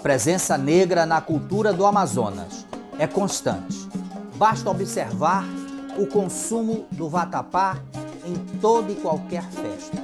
presença negra na cultura do Amazonas é constante. Basta observar o consumo do vatapá em toda e qualquer festa.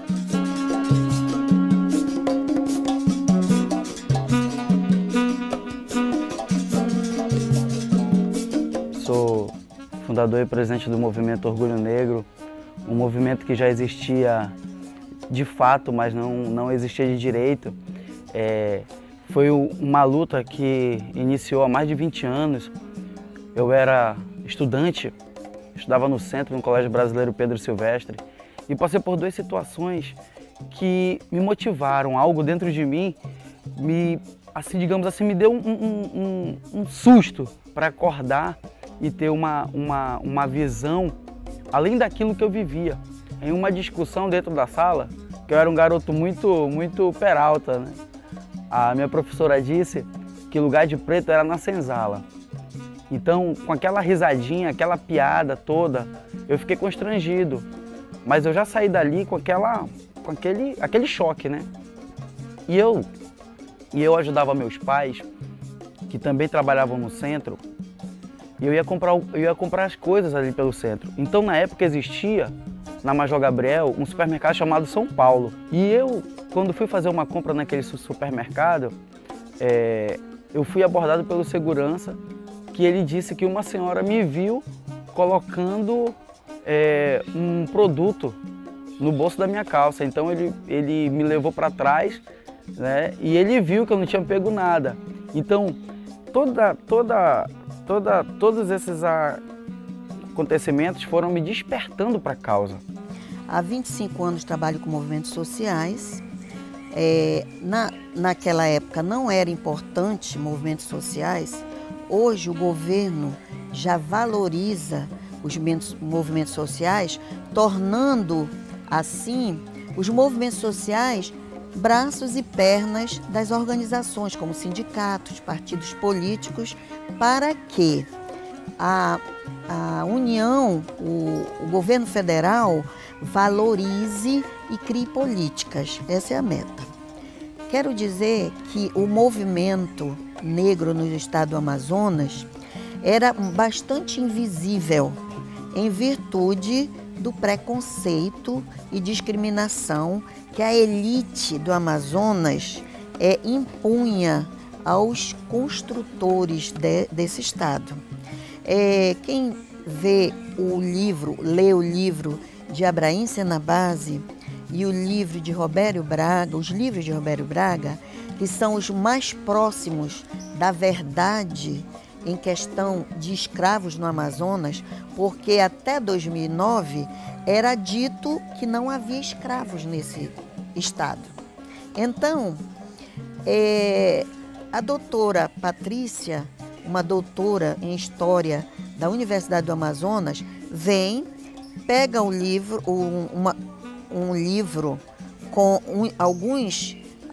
Sou fundador e presidente do movimento Orgulho Negro, um movimento que já existia de fato, mas não existia de direito. Foi uma luta que iniciou há mais de 20 anos. Eu era estudante, estudava no centro, no Colégio Brasileiro Pedro Silvestre, e passei por duas situações que me motivaram, algo dentro de mim, digamos assim, me deu um susto para acordar e ter uma visão além daquilo que eu vivia. Em uma discussão dentro da sala, que eu era um garoto muito peralta, né? A minha professora disse que lugar de preto era na senzala. Então, com aquela risadinha, aquela piada toda, eu fiquei constrangido. Mas eu já saí dali com aquele choque, né? E eu ajudava meus pais, que também trabalhavam no centro, e eu ia comprar as coisas ali pelo centro. Então, na época existia, na Major Gabriel, um supermercado chamado São Paulo. E eu, quando fui fazer uma compra naquele supermercado, eu fui abordado pelo segurança, que ele disse que uma senhora me viu colocando um produto no bolso da minha calça. Então ele me levou para trás, né, e ele viu que eu não tinha pego nada. Então todos esses acontecimentos foram me despertando para a causa. Há 25 anos trabalho com movimentos sociais. Naquela época não era importante movimentos sociais. Hoje o governo já valoriza os movimentos sociais, tornando assim os movimentos sociais braços e pernas das organizações, como sindicatos, partidos políticos, para que a União, o governo federal, valorize e crie políticas. Essa é a meta. Quero dizer que o movimento negro no estado do Amazonas era bastante invisível em virtude do preconceito e discriminação que a elite do Amazonas impunha aos construtores desse estado. Quem lê o livro de Abraim Senabase e o livro de Robério Braga, os livros de Robério Braga, que são os mais próximos da verdade em questão de escravos no Amazonas, porque até 2009 era dito que não havia escravos nesse estado. Então, a doutora Patrícia, uma doutora em História da Universidade do Amazonas, pega um livro com alguns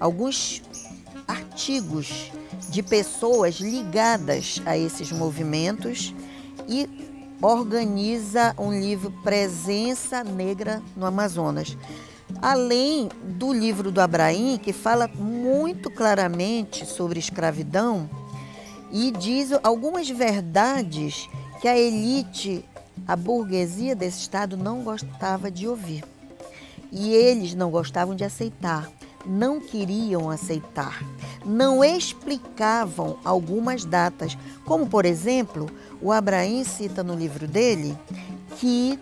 artigos de pessoas ligadas a esses movimentos e organiza um livro Presença Negra no Amazonas. Além do livro do Abraim, que fala muito claramente sobre escravidão e diz algumas verdades que a elite, a burguesia desse estado não gostava de ouvir. E eles não gostavam de aceitar, não queriam aceitar, não explicavam algumas datas, como, por exemplo, o Abraim cita no livro dele que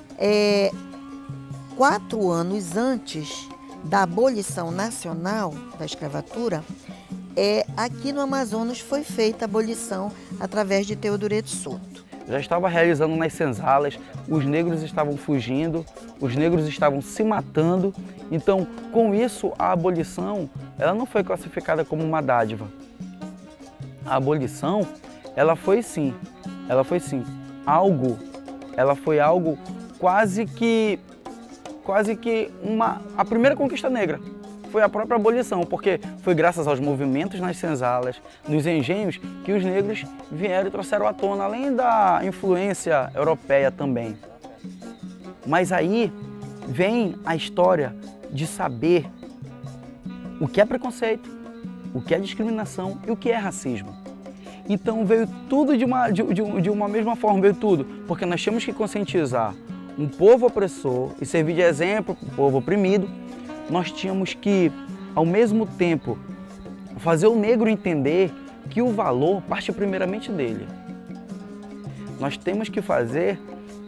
4 anos antes da abolição nacional da escravatura, aqui no Amazonas foi feita a abolição através de Teodoreto Souto. Já estava realizando nas senzalas, os negros estavam fugindo, os negros estavam se matando. Então, com isso, a abolição ela não foi classificada como uma dádiva. A abolição, ela foi sim algo quase que a primeira conquista negra. Foi a própria abolição, porque foi graças aos movimentos nas senzalas, nos engenhos, que os negros vieram e trouxeram à tona, além da influência europeia também. Mas aí vem a história de saber o que é preconceito, o que é discriminação e o que é racismo. Então veio tudo de uma mesma forma, veio tudo, porque nós temos que conscientizar um povo opressor e servir de exemplo para o povo oprimido. Nós tínhamos que, ao mesmo tempo, fazer o negro entender que o valor parte primeiramente dele. Nós temos que fazer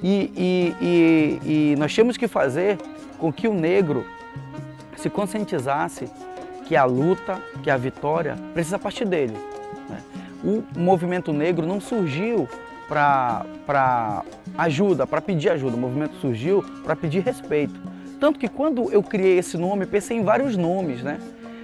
e nós temos que fazer com que o negro se conscientizasse que a luta, que a vitória precisa partir dele. O movimento negro não surgiu para ajuda, para pedir ajuda, o movimento surgiu para pedir respeito. Tanto que quando eu criei esse nome, pensei em vários nomes, né?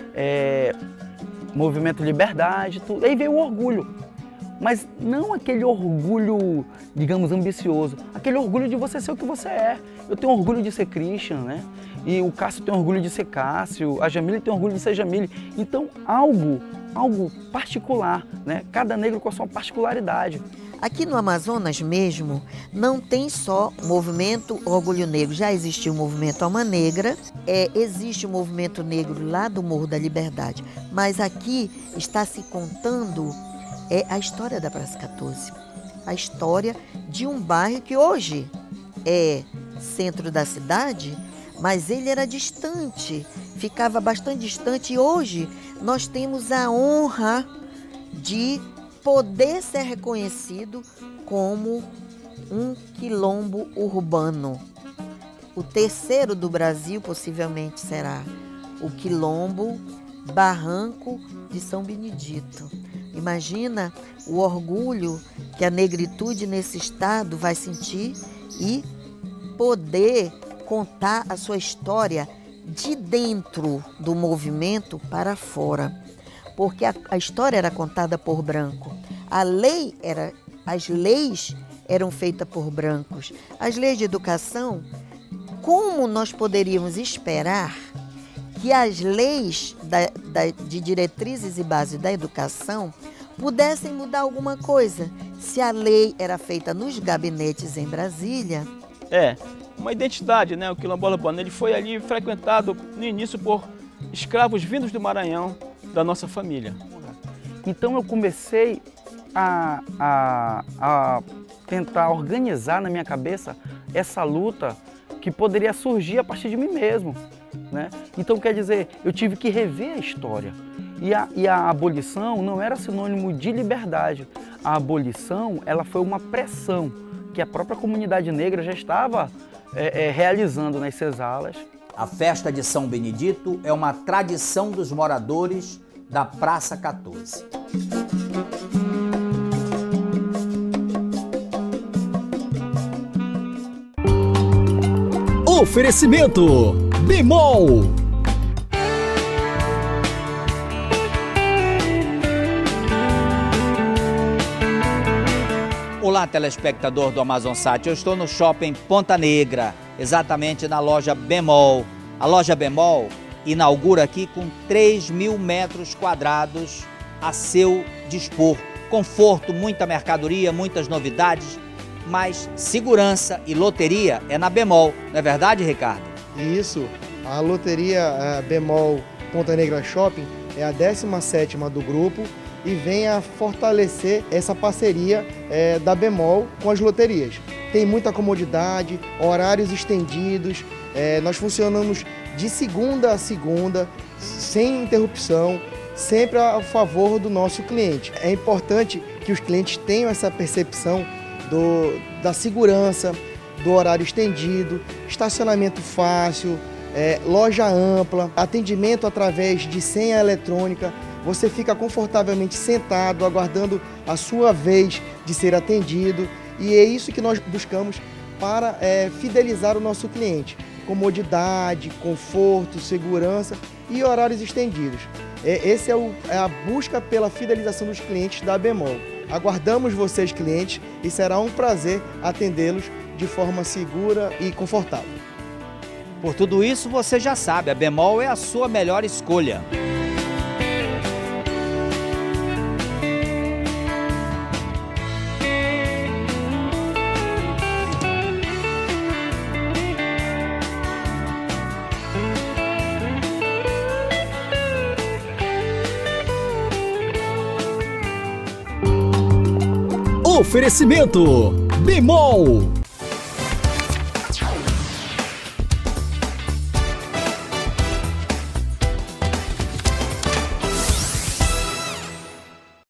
Movimento Liberdade, tudo. Aí veio o orgulho. Mas não aquele orgulho, digamos, ambicioso. Aquele orgulho de você ser o que você é. Eu tenho orgulho de ser Christian, né? E o Cássio tem orgulho de ser Cássio, a Jamile tem orgulho de ser Jamile. Então, algo particular, né? Cada negro com a sua particularidade. Aqui no Amazonas mesmo, não tem só o movimento Orgulho Negro. Já existiu o movimento Alma Negra, existe o movimento negro lá do Morro da Liberdade. Mas aqui está se contando a história da Praça 14. A história de um bairro que hoje é centro da cidade, mas ele era distante, ficava bastante distante. E hoje nós temos a honra de poder ser reconhecido como um quilombo urbano. O terceiro do Brasil possivelmente será o Quilombo Barranco de São Benedito. Imagina o orgulho que a negritude nesse estado vai sentir e poder contar a sua história de dentro do movimento para fora. Porque a história era contada por branco. As leis eram feitas por brancos. As leis de educação, como nós poderíamos esperar que as leis de diretrizes e bases da educação pudessem mudar alguma coisa, se a lei era feita nos gabinetes em Brasília? Uma identidade, né? O quilombola urbano, ele foi ali frequentado no início por escravos vindos do Maranhão, da nossa família. Então eu comecei a tentar organizar na minha cabeça essa luta que poderia surgir a partir de mim mesmo, né? Então quer dizer, eu tive que rever a história. E a abolição não era sinônimo de liberdade. A abolição, ela foi uma pressão que a própria comunidade negra já estava realizando nas senzalas. A festa de São Benedito é uma tradição dos moradores da Praça 14. Oferecimento Bemol. Olá, telespectador do Amazonsat. Eu estou no Shopping Ponta Negra, exatamente na loja Bemol. A loja Bemol inaugura aqui com 3.000 metros quadrados a seu dispor. Conforto, muita mercadoria, muitas novidades, mas segurança e loteria é na Bemol. Não é verdade, Ricardo? Isso. A loteria Bemol Ponta Negra Shopping é a 17ª do grupo e vem a fortalecer essa parceria da Bemol com as loterias. Tem muita comodidade, horários estendidos, nós funcionamos de segunda a segunda, sem interrupção, sempre a favor do nosso cliente. É importante que os clientes tenham essa percepção da segurança, do horário estendido, estacionamento fácil, loja ampla, atendimento através de senha eletrônica. Você fica confortavelmente sentado, aguardando a sua vez de ser atendido. E é isso que nós buscamos para fidelizar o nosso cliente. Comodidade, conforto, segurança e horários estendidos. Essa é a busca pela fidelização dos clientes da Bemol. Aguardamos vocês, clientes, e será um prazer atendê-los de forma segura e confortável. Por tudo isso, você já sabe, a Bemol é a sua melhor escolha. Oferecimento Bemol.